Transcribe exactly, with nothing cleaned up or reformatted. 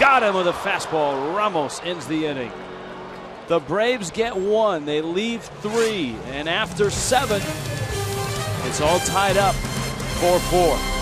got him with a fastball. Ramos ends the inning. The Braves get one. They leave three. And after seven, it's all tied up four four.